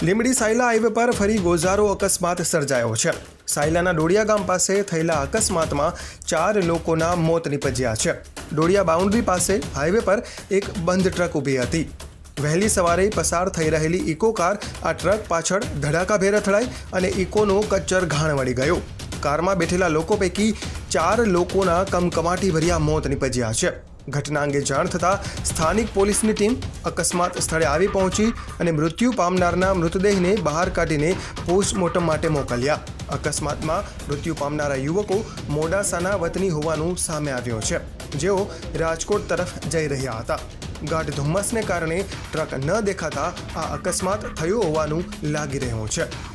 Limbdi Sayla highway પર ફરી ગોઝારો અકસ્માત સર્જાયો છે। સાયલાના ડોડિયા ગામ પાસે થયેલા અકસ્માતમાં 4 લોકોના મોત નીપજ્યા છે। ડોડિયા બાઉન્ડ્રી પાસે હાઈવે પર એક બંધ ટ્રક ઊભી હતી। વહેલી સવારે પસાર થઈ રહેલી ઇકો કાર આ ટ્રક પાછળ ધડાકાભેર અથડાઈ અને ઇકોનો કચ્ચર ઘાણ વળી ગયો। કારમાં બેઠેલા લોકો પૈકી 4 લોકોના કમકમાટીભર્યા મોત નીપજ્યા છે। ઘટના અંગે જાણ થતાં સ્થાનિક પોલીસની ટીમ અકસ્માત સ્થળે આવી પહોંચી અને મૃત્યુ પામનારના મૃતદેહને બહાર કાઢીને પોસ્ટમોર્ટમ માટે મોકલ્યા। અકસ્માતમાં મૃત્યુ પામનારા યુવકો મોડાસાના વતની હોવાનું સામે આવ્યું છે, જેઓ રાજકોટ તરફ જઈ રહ્યા હતા। ગાઢ ધુમ્મસને કારણે ટ્રક ન દેખાતા આ અકસ્માત થયો હોવાનું લાગી રહ્યું છે।